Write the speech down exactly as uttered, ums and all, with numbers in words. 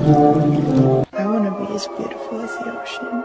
I want to be as beautiful as the ocean.